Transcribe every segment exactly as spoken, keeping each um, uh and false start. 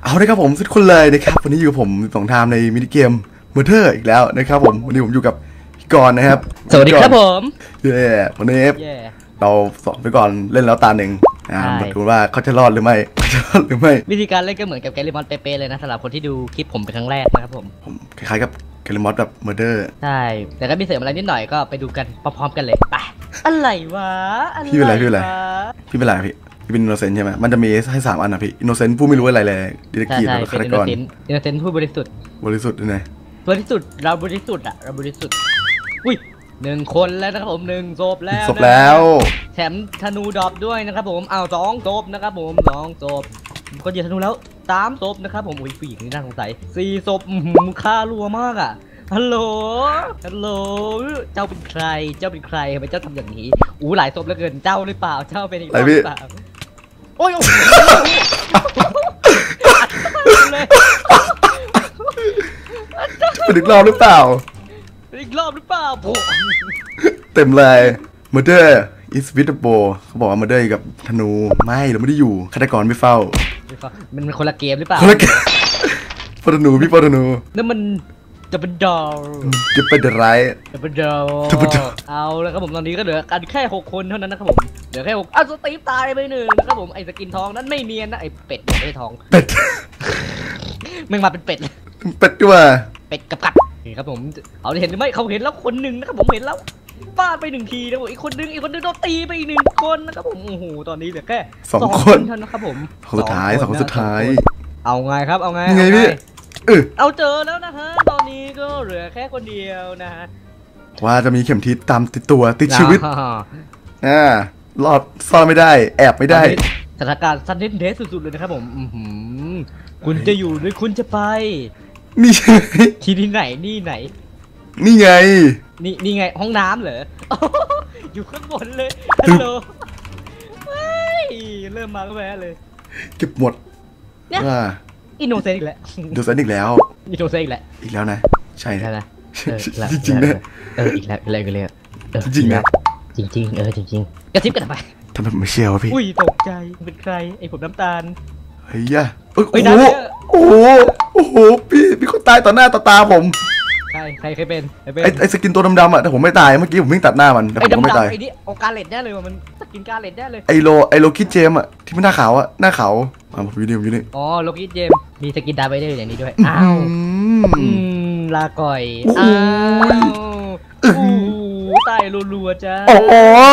เอาเลยครับผมสุดคนเลยนะครับวันนี้อยู่กับผมสองไทม์ในมินิเกมเมอร์เทอร์อีกแล้วนะครับผมวันนี้ผมอยู่กับพี่กรณ์นะครับสวัสดีครับผมเย่วันนี้เราสอนพี่กรณ์เล่นแล้วตาหนึ่งนะมาดูว่าเขาจะรอดหรือไม่จะรอดหรือไม่วิธีการเล่นก็เหมือนกับแกลิมอนเป๊ะๆเลยนะสำหรับคนที่ดูคลิปผมเป็นครั้งแรกนะครับผมผมคล้ายๆกับแกลิมอนแบบเมอร์เทอร์ใช่แต่ก็มีเสริมอะไรนิดหน่อยก็ไปดูกันพร้อมๆกันเลยไปอะไรวะพี่เป็นไรพี่เป็นไรพี่เป็นไรพี่พี่เป็นอินโนเซนต์ใช่ไหมมันจะมีให้สามอันนะพี่อินโนเซนต์ผู้ไม่รู้อะไรเลยดีเทคทีฟแล้วก็ฆาตกรอินโนเซนต์ผู้บริสุทธิ์บริสุทธิ์ไงบริสุทธิ์เราบริสุทธิ์อะเราบริสุทธิ์อุ้ยหนึ่งคนแล้วนะครับผมหนึ่งศพแล้วศพแล้วแถมธนูดรอปด้วยนะครับผมเอาสองศพนะครับผมสองศพคนเหยียบธนูแล้วสามศพนะครับผมอุ้ยผู้หญิงนี่น่าสงสัยสี่ศพค่ารัวมากอะฮัลโหลฮัลโหลเจ้าเป็นใครเจ้าเป็นใครทำไมเจ้าทำอย่างนี้อู้หลายศพเหลือเกินเจ้าหรือเปล่าเจ้าเป็นอีกหรือเปล่าโอ้ยเป็นอีกรอบหรือเปล่าอีกรอบหรือเปล่าโผเต็มเลย Murder is with the bow เขาบอกว่า Murder กับธนูไม่เราไม่ได้อยู่ฆาตกรไม่เฝ้ามันเป็นคนละเกมหรือเปล่าคนละเกมปธนูพี่ปธนูนั่นมันจะเป็นดาวจะเป็นอะไรจะเป็นดาวเอาแล้วครับผมตอนนี้ก็เหลือกันแค่หกคนเท่านั้นนะครับผมเหลือแค่หกอ้าวสตีฟตายไปหนึ่งนะครับผมไอ้สกินทองนั้นไม่เนียนนะไอ้เป็ดไม่ใช่ทองเป็ดมึงมาเป็นเป็ดเป็ดด้วยเป็ดกับกัดนี่ครับผมเอาเห็นหรือไม่เขาเห็นแล้วคนหนึ่งนะครับผมเห็นแล้วฟาดไปหนึ่งทีนะผมอีกคนนึงอีกคนนึงโดนตีไปอีกหนึ่งคนนะครับผมโอ้โหตอนนี้เหลือแค่สองคนเท่านั้นนะครับผมสุดท้ายสองสุดท้ายเอาไงครับเอาไงไงพี่เอาเจอแล้วนะฮะตอนนี้ก็เหลือแค่คนเดียวนะฮะว่าจะมีเข็มทิศตามติดตัวติดชีวิตอ่ารอดซ่อนไม่ได้แอบไม่ได้สถานการณ์ซันเดนเดสสุดๆเลยนะครับผมคุณจะอยู่หรือคุณจะไปนี่ที่ที่ไหนนี่ไหนนี่ไงนี่นี่ไงห้องน้ำเหรออยู่ข้างบนเลยฮัลโหลเริ่มมาก็แพ้เลยเก็บหมดว่าอินโนเซนต์อีกแล้วอินโนเซนต์อีกแล้วอินโนเซนต์อีกแล้วอีกแล้วนะใช่ใช่ไหมจริงๆนะเอออีกแล้วอะไรกันเลยจริงนะจริงจริงเออจริงจริงกระซิบกันไปทำไมไม่เชียวพี่อุ้ยตกใจเป็นใครไอ้ผมน้ำตาลเฮ้ยอะโอ้โหโอ้โหโอ้โหพี่พี่คนตายต่อหน้าต่อตาผมใครใครเคยเป็นไอ้ไอ้สกินตัวดำๆอ่ะแต่ผมไม่ตายเมื่อกี้ผมวิ่งตัดหน้ามันแต่ผมไม่ตายไอ้นี่โอกาเลตแน่เลยมันสกินกาเลตแน่เลยไอโลไอโลคิดเจมอ่ะที่มันหน้าขาวอ่ะหน้าขาวอ่ะผมอยู่นี่ผมอยู่นี่อ๋อโลคิดเจมมีสกินดาไปได้อย่างนี้ด้วยอ้าวลาก่อยอ้าวตายรัวๆจ้าอ๋อ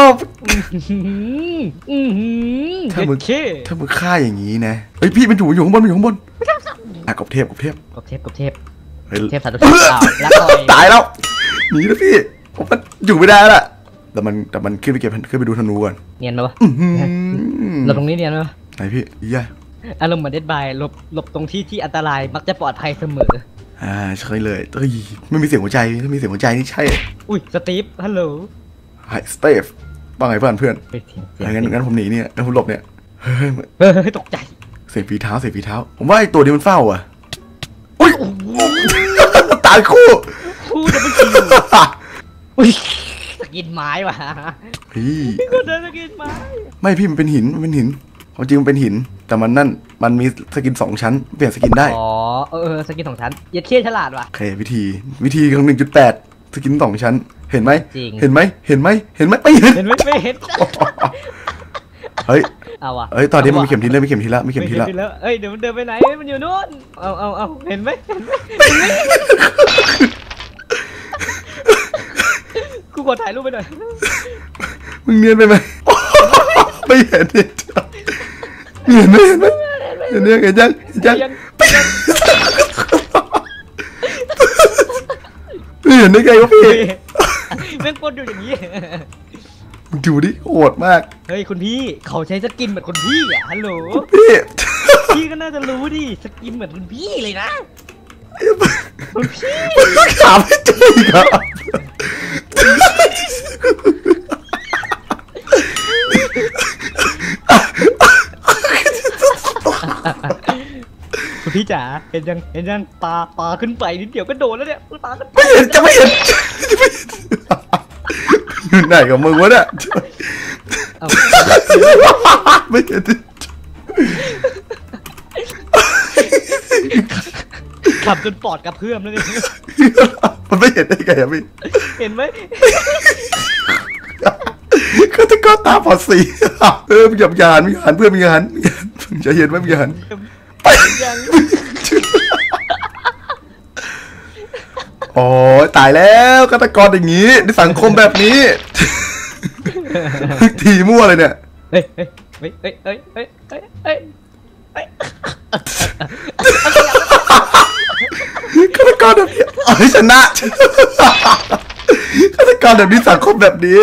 ถ้ามึงถ้ามึงฆ่าอย่างนี้นะเฮ้ยพี่มันอยู่อยู่ข้างบนมันอยู่ข้างบนอ่ะกบเทพกบเทพกบเทพกบเทพเทพสัตว์ตายแล้วหนีแล้วพี่ผมมันอยู่ไม่ได้ละแต่มันแต่มันขึ้นไปเก็บขึ้นไปดูธนูก่อนเนียนไหมวะหลบตรงนี้เนียนไหมวะไหนพี่ย่าอารมณ์เหมือนเดดบายหลบหลบตรงที่ที่อันตรายมักจะปลอดภัยเสมออ่าใช่เลยเฮ้ยไม่มีเสียงหัวใจถ้ามีเสียงหัวใจนี่ใช่อุ้ยสตีฟฮัลโหลไฮสตีฟว่าไงเพื่อนเพื่อนงั้นงั้นผมหนีเนี่ยงั้นผมหลบเนี่ยเฮ้ยตกใจเสียงฝีเท้าเสียงฝีเท้าผมว่าไอตัวนี้มันเฝ้าอ่ะอุ้ยตายคู่คู่จะไม่กินอุ้ยสกินไม้ว่ะพี่ก็เดินสกินไม้ไม่พี่มันเป็นหินมันเป็นหินความจริงมันเป็นหินแต่มันนั่นมันมีสกินสองชั้นเปลี่ยนสกินได้อ๋อเออสกินสองชั้นยัดเขี้ยฉลาดว่ะโอเควิธีวิธีของหนึ่งจุดแปดสกินสองชั้นเห็นไหมเห็นไหมเห็นไหมเห็นไหมไม่เห็นเห็นไหมไม่เห็นเฮ้ยเอาวะเฮ้ยตอนนี้มันมีเข็มทิศแล้วมีเข็มทิศแล้วมีเข็มทิศแล้วเอ้ยเดี๋ยวมันเดินไปไหนมันอยู่นู่นเอาเอาเอาเห็นไหมเห็นไหมกูขอถ่ายรูปไปหน่อยมึงเนียนไปไหมไม่เห็นดิเห็นไหมเห็นไหมเห็นยังเห็นยังเห็นยังเห็นได้ไงวะพี่แม่งกดอยู่อย่างนี้มึงดูดิโหดมากเฮ้ยคุณพี่เขาใช้สกินเหมือนคุณพี่อ่ะฮัลโหลพี่พี่ก็น่าจะรู้ดิสกินเหมือนคุณพี่เลยนะคุณพี่ถามไม่จริงครับคุณพี่จ๋าเห็นยังเห็นยังปลาปลาขึ้นไปนิดเดียวก็โดนแล้วเนี่ยปลาขึ้นไม่เห็นจะไม่เห็นอยู่ไหนกับมึงวะเนี่ยไม่เห็นขับจนปอดกระเพื่อมแล้วนี่มันไม่เห็นได้ไงอะพี่เห็นไหมก็ตะก็ตาปอดสีเออมีหยาบยานมีหันเพื่อนมีหันจะเห็นไหมมีหันไปยังโอ้ยตายแล้วฆาตกรอย่างนี้ในสังคมแบบนี้ทีมั่วเลยเนี่ยเฮ้ยเฮ้ยเฮ้ยเฮ้ยเฮ้ยเฮ้ยเฮ้ยเฮ้ยเฮ้ยฆาตกรแบบนี้เอ้ยชนะฆาตกรแบบนี้สังคมแบบนี้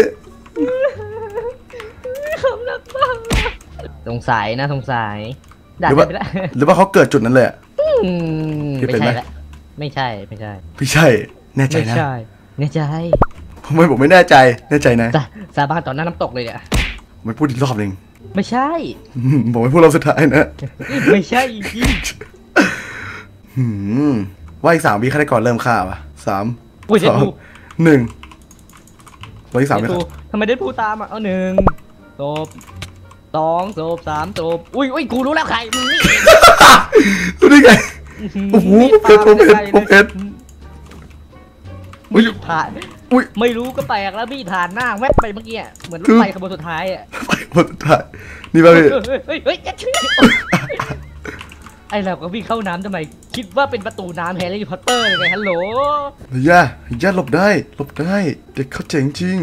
สงสัยนะสงสัยหรือว่าหรือว่าเขาเกิดจุดนั้นเลยไม่ใช่ละไม่ใช่ไม่ใช่ไม่ใช่แน่ใจนะไม่ใช่แน่ใจทำไมผมไม่แน่ใจแน่ใจนะสาบานต่อหน้าน้ำตกเลยเนี่ยไม่พูดอีกรอบหนึ่งไม่ใช่ผมไม่พูดรอบสุดท้ายนะไม่ใช่จริงว่าอีกสามวิฆาตกรเริ่มฆ่าป่ะสามสองหนึ่งว่าอีกสามวิทำไมได้พูดตามอ่ะเอาหนึ่งจบสองจบสามจบอุ้ยอุ้ยกูรู้แล้วใครมึงนี่รู้ได้ไงโอ้โหผมเห็นผมเห็นมีผ่านอุ้ยไม่รู้ก็แปลกแล้วพี่ผ่านหน้าแวบไปเมื่อกี้เหมือนรถไฟขบวนสุดท้ายอ่ะไปขบวนสุดท้ายนี่ป่ะพี่เฮ้ยเฮ้ยเฮ้ยไอ้เราก็วิ่งเข้าน้ำทำไมคิดว่าเป็นประตูน้ำแฮร์รี่พอตเตอร์เลยไงฮัลโหลย่าย่าหลบได้หลบได้เด็กเขาเจ๋งจริง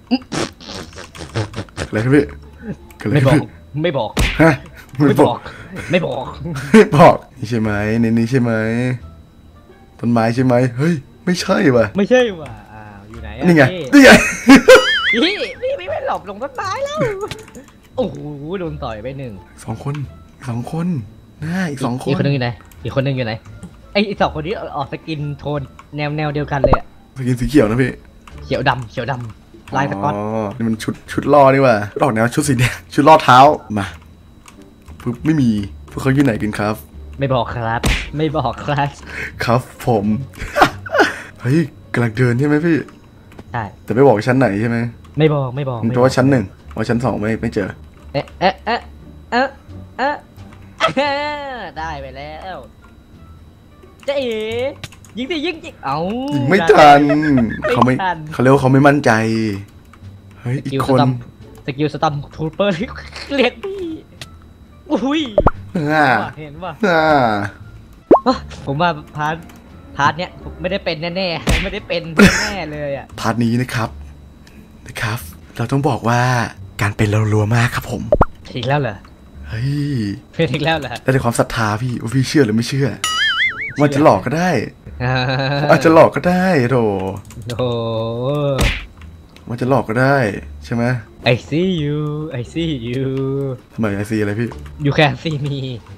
อะไรครับพี่ไม่บอกไม่บอกฮะไม่บอกไม่บอกไม่บอกนี่ใช่ไหมในนี้ใช่ไหมต้นไม้ใช่ไหมเฮ้ยไม่ใช่ว่ะไม่ใช่ว่ะอ้าวอยู่ไหนนี่ไงนี่ไงพี่พี่ไม่หลบลงต้นไม้แล้วโอ้โหโดนต่อยไปหนึ่งสองคนสองคนน่าอีกสองคนอีกคนนึงอยู่ไหนอีกคนนึงอยู่ไหนไอ้สองคนนี้ออกสกินโทนแนวแนวเดียวกันเลยอะสกินสีเขียวนะพี่เขียวดำเขียวดำลายสก๊อตอ๋อนี่มันชุดชุดล่อนี่ว่ะออกแนวชุดสีแดงชุดล่อเท้ามาปุ๊บไม่มีพวกเขาอยู่ไหนกันครับไม่บอกครับไม่บอกครับครับผมเฮ้ยกำลังเดินใช่ไหมพี่ใช่แต่ไม่บอกชั้นไหนใช่ไหมไม่บอกไม่บอกเพราะว่าชั้นหนึ่งว่าชั้นสองไม่ไม่เจอเอ๊ะเอ๊ะเอ๊ะเอ๊ะเอ๊ะได้ไปแล้วเจ๊ยิงดิยิงยิงเอายิงไม่ทันเขาไม่เขาเรียกว่าเขาไม่มั่นใจเฮ้ยอีกคนสกิลสตัมทูเปอร์เรียกพี่อุ้ยเห็นป่ะผมว่าพาร์ทพาร์ทเนี้ยไม่ได้เป็นแน่ๆไม่ได้เป็นแน่เลยอ่ะพาร์ทนี้นะครับนะครับเราต้องบอกว่าการเป็นเรารัวมากครับผมอีกแล้วเหรอเฮ้ยเป็นอีกแล้วเหรอแต่ในความศรัทธาพี่ว่าพี่เชื่อหรือไม่เชื่อว่าจะหลอกก็ได้อาจจะหลอกก็ได้โธ่โอ้ว่าจะหลอกก็ได้ใช่ไหม I see you I see you ทำไม I see อะไรพี่ You can see me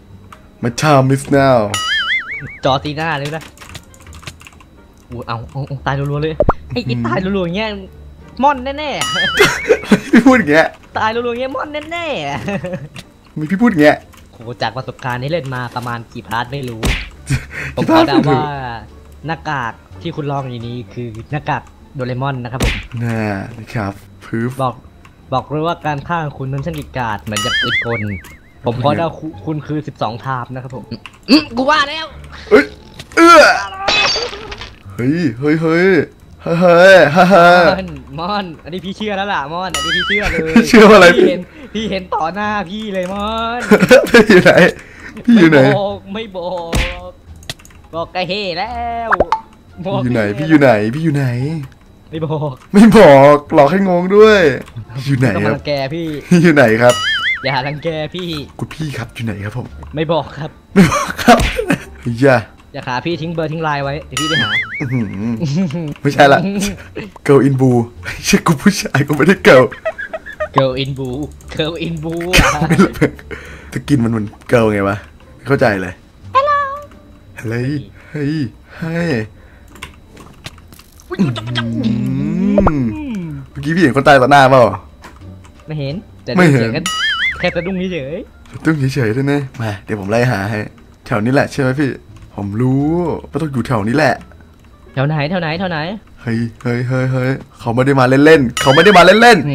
My time is now จอตีหน้าเลยนะเอาเอาตายรัวๆเลยไอ้ตายรัวๆอย่างเงี้ยม่อนแน่ๆพี่พูดอย่างเงี้ยตายรัวๆอย่างเงี้ยม่อนแน่ๆมีพี่พูดอย่างเงี้ยโหจากประสบการณ์ที่เล่นมาประมาณกี่พาร์ทไม่รู้ผมขอเดาว่าหน้ากากที่คุณลองอยู่นี้คือหน้ากากโดเรมอนนะครับผมน่านะครับพื้นบอกบอกเลยว่าการฆ่าคุณนั้นช่างกิกาดเหมือนจะปืนกลผมขอเดาคุณคือสิบสองทาบนะครับผมกูว่าแล้วเอ้ยเออเฮ้ยเฮ้ยเฮ้ยเฮ้ยเฮ้ยฮ่าฮ่ามอนอันนี้พี่เชื่อแล้วล่ะมอนอันนี้พี่เชื่อเลยเชื่ออะไรพี่เห็นพี่เห็นต่อหน้าพี่เลยมอนพี่อยู่ไหนพี่อยู่ไหนไม่บอกบอกกะเฮ่แล้วพี่อยู่ไหนพี่อยู่ไหนพี่อยู่ไหนไม่บอกไม่บอกหลอกให้งงด้วยอยู่ไหนครับแกพี่อยู่ไหนครับอย่ารังแกพี่คุณพี่ครับอยู่ไหนครับผมไม่บอกครับไม่บอกครับอย่าอย่าขาพี่ทิ้งเบอร์ทิ้งไลน์ไว้เดี๋ยวพี่ไปหาไม่ใช่ละ Girl in Blue ใช่กูผู้ชายกูไม่ได้ Girl Girl in Blue Girl in Blue จะกินมันมันเกิลไงวะไม่เข้าใจเลย Hello เฮ้ยเฮ้ยเฮ้ยเมื่อกี้พี่เห็นคนตายต่อหน้าเปล่าไม่เห็นแต่ไม่เห็นแค่สะดุ้งเฉยสะดุ้งเฉยๆด้วยนะมาเดี๋ยวผมไล่หาให้แถวนี้แหละใช่ไหมพี่ผมรู้ว่าต้องอยู่แถวนี้แหละแถวไหนแถวไหนแถวไหนเฮ้ยเฮ้ยเฮ้ยเฮ้ยเขาไม่ได้มาเล่นๆเขาไม่ได้มาเล่นๆ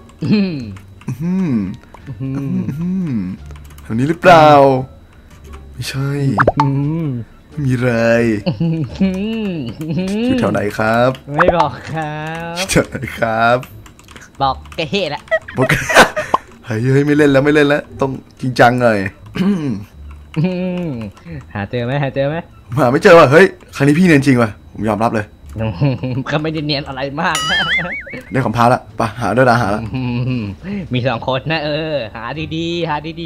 แถวนี้หรือเปล่าไม่ใช่อืมไม่มีเลยอืมอยู่แถวไหนครับไม่บอกครับแถวไหนครับบอกแกเฮ่ละบอก เฮ้ยเฮ้ยไม่เล่นแล้วไม่เล่นแล้วต้องจริงจังหน่อยอืมหาเจอไหมหาเจอไหมหาไม่เจอว่ะเฮ้ยครั้งนี้พี่เนียนจริงว่ะผมยอมรับเลยก็ไม่ได้เนียนอะไรมากได้ของพาละไปหาด้วยนะหาละอืมมีสองคนนะเออ หาดีๆ หาดี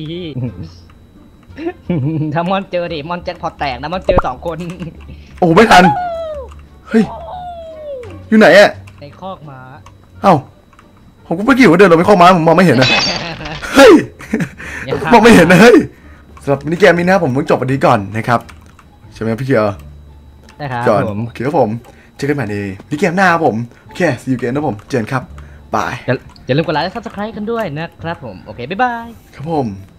ๆ ถ้ามอนเจอดิมอนแจ็คพอตแตกนะมอนเจอสองคนโอ้ไม่ทันเฮ้ยอยู่ไหนอ่ะในคอกหมาเอ้าผมก็เมื่อกี้ผมเดินลงไปเข้ามาผมมองไม่เห็นนะเฮ้ยมองไม่เห็นนะเฮ้ยสำหรับมินิเกมนี้นะครับผมเพิ่งจบวันนี้ก่อนนะครับใช่ไหมพี่เกียร์นะครับก่อนผมโอเคครับผมเจอกันใหม่ในมินิเกมหน้าครับผมโอเค see you again นะผมเจอกันครับบายอย่าอย่าลืมกดไลค์และซับสไครต์กันด้วยนะครับผม โอเค บ๊ายบายครับผม